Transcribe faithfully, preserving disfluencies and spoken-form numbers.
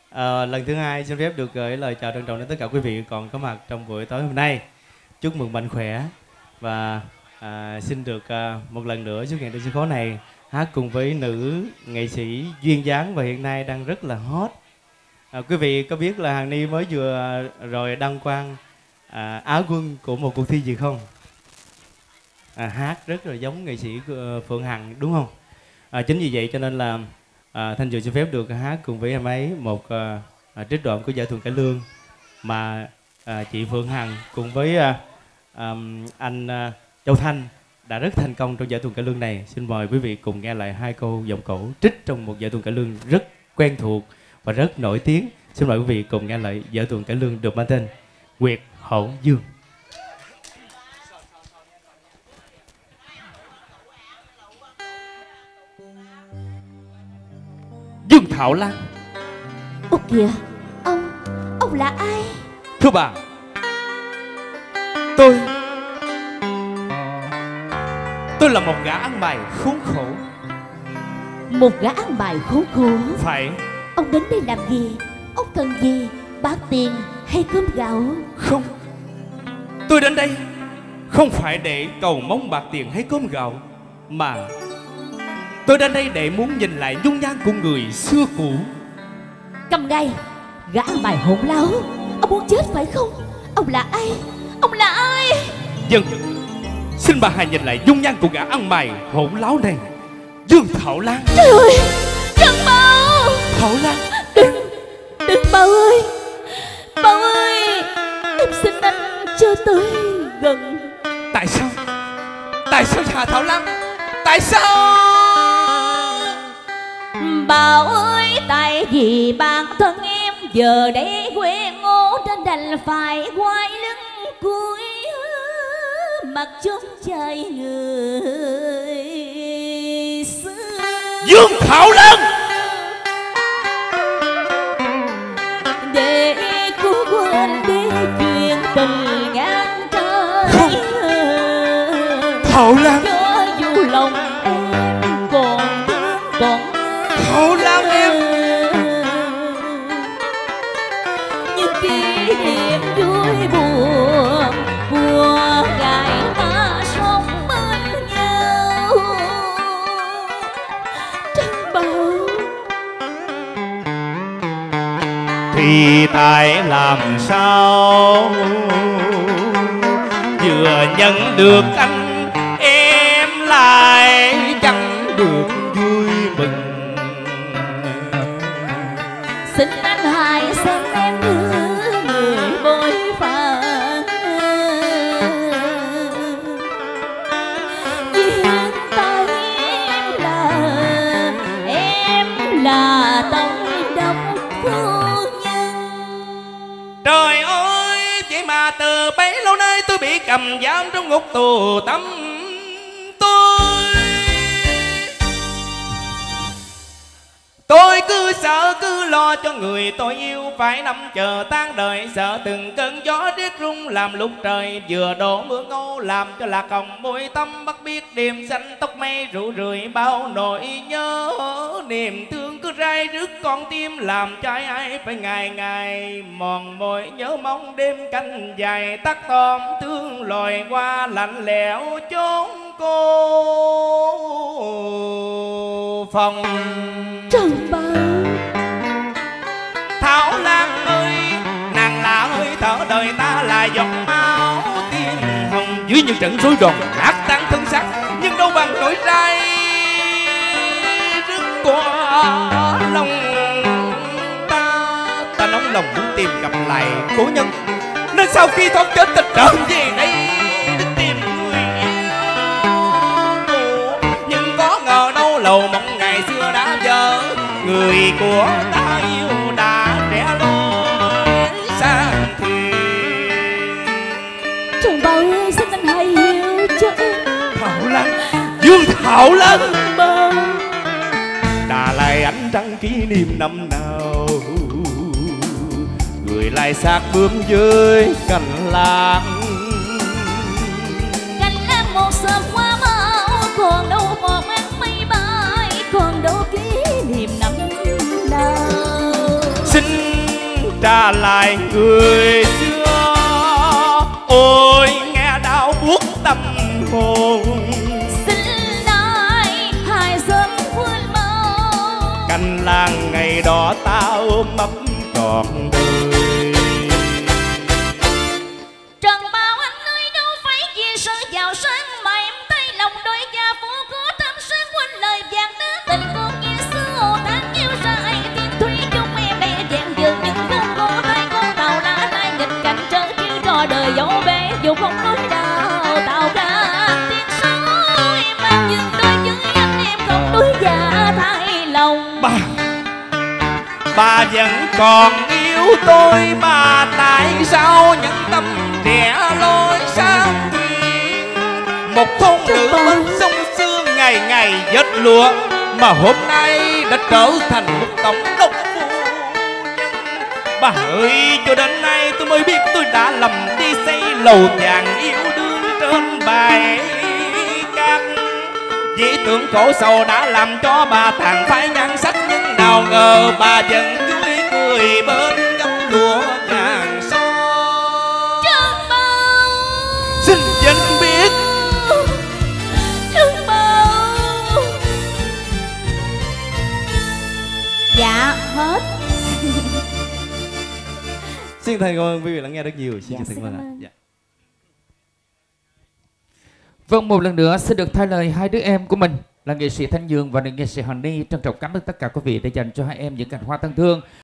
À, lần thứ hai xin phép được gửi lời chào trân trọng đến tất cả quý vị còn có mặt trong buổi tối hôm nay. Chúc mừng mạnh khỏe và à, xin được à, một lần nữa xuất hiện trên sân khấu này hát cùng với nữ nghệ sĩ duyên dáng và hiện nay đang rất là hot. À, quý vị có biết là Hằng Ni mới vừa rồi đăng quang à, Á quân của một cuộc thi gì không? À, hát rất là giống nghệ sĩ Phượng Hằng đúng không? À, chính vì vậy cho nên là à, Thanh Trường xin phép được hát cùng với em ấy một à, à, trích đoạn của Vở Tuồng Cải Lương mà à, chị Phượng Hằng cùng với à, à, anh à, Châu Thanh đã rất thành công trong Vở Tuồng Cải Lương này. Xin mời quý vị cùng nghe lại hai câu giọng cổ trích trong một Vở Tuồng Cải Lương rất quen thuộc và rất nổi tiếng. Xin mời quý vị cùng nghe lại Vở Tuồng Cải Lương được mang tên Nguyệt Hổ Dương. Dương Thảo Lan. Ủa kìa, ông, ông là ai? Thưa bà, Tôi Tôi là một gã ăn mày khốn khổ. Một gã ăn mày khốn khổ? Phải. Ông đến đây làm gì? Ông cần gì? Bát tiền hay cơm gạo? Không, tôi đến đây không phải để cầu mong bạc tiền hay cơm gạo, mà tôi đến đây để muốn nhìn lại dung nhan của người xưa cũ. Cầm ngay, gã ăn mày hỗn láo. Ông muốn chết phải không? Ông là ai? Ông là ai? Dân, xin bà hãy nhìn lại dung nhan của gã ăn mày hỗn láo này, Dương Thảo Lan. Trời ơi, đừng Bao. Thảo Lan, Đừng, đừng Bao ơi. Bao ơi, em xin anh cho tới gần. Tại sao? Tại sao Hà Thảo Lan? Tại sao? Bao ơi, tại vì bản thân em giờ đây quen ngố nên đành phải quay lưng cúi mặt trốn chạy người xưa. Dương Thảo Lan, để cô quên đi chuyện tình ngang trời. không. Thảo Lan, cho dù lòng em còn thương còn Thảo Lan em, những kỷ niệm vui buồn của ngày ta sống bên nhau. Trăng Bao, thì tại làm sao vừa nhận được anh em lại chẳng được vui mừng. xin anh hãy xem em như người bội phận, vì hiện tại em là em là tổng đốc phu nhân. Trời ơi, vậy mà từ bấy lâu nay tôi bị cầm giam trong ngục tù tâm tôi. Tôi cứ sợ cứ lo cho người tôi yêu phải nằm chờ tan đời, sợ từng cơn gió riết rung làm lúc trời vừa đổ mưa ngâu, làm cho lạc hồng môi tâm bắt biết đêm xanh tóc mây rủ rượi bao nỗi nhớ. Niềm thương cứ rai rứt con tim làm trái ai phải ngày ngày mòn mỏi nhớ mong đêm canh dài tắt tóm thương lòi qua lạnh lẽo chốn cô phòng. Trăng Bao, Thảo Lan ơi, nàng là hơi thở đời ta, là giọt máu tim hồng dưới những trận rối đòn ác tan thân xác, nhưng đâu bằng nỗi rai rứt qua lòng ta. Ta nóng lòng muốn tìm gặp lại cố nhân, nên sau khi thoát chết ta trở về đây để tìm người yêu. Nhưng có ngờ đâu lầu mộng ngày xưa đã vỡ, người của ta yêu đã trẻ lối sang thuyền. Trăng Bao ơi, xin anh hãy hiểu cho em. Thảo Lan, Dương Thảo Lan, Bao, đã lại ánh trăng kỷ niệm năm nào, người lại xác bướm dưới cành lan. cành lan một sớm qua mau, còn đâu một áng mây bay, còn đâu kỷ niệm năm nào. Xin trả lại người xưa. Ôi nghe đau buốt tâm hồn, xin lại hai sớm quên mau. cành làng ngày đó ta ôm ấp trọn đời. Trần Bảo Anh ơi đâu phải vì sự giàu sang mà em thấy lòng đôi gia phố có thắm sáng quên lời vàng nữ tình con như xưa hồ tan yêu ra ai tiếng thủy chung em đây vẹn dường những con cô hai con tàu đã nay nghịch cảnh trở chiêu trò đời dẫu bể dù không nói chào tàu ca tiếng sóng em mang nhưng đôi với anh em không đôi dạ thay lòng. Bà Bà vẫn còn yêu tôi mà tại sao những tâm trẻ lối sang thuyền. Một thôn nữ bên sông sương ngày ngày vết lúa mà hôm nay đã trở thành một tổng đốc phu nhân. Bà ơi cho đến nay tôi mới biết tôi đã lầm đi xây lầu vàng yêu đương trên bãi cát. Dĩ tưởng khổ sầu đã làm cho bà tàn phai nhan sắc, nhưng nào ngờ bà vẫn vui cười bên gấm lụa vàng son. Trần Bảo Xin dân biết Trần Bảo. Dạ hết. Xin thành cảm ơn quý vị lắng nghe rất nhiều. Xin Dạ, chân thành xin cảm cảm ơn ạ. ơn. Dạ. Vâng, một lần nữa xin được thay lời hai đứa em của mình là nghệ sĩ Thanh Dương và nữ nghệ sĩ Hằng Ni trân trọng cảm ơn tất cả quý vị đã dành cho hai em những cảnh hoa thân thương.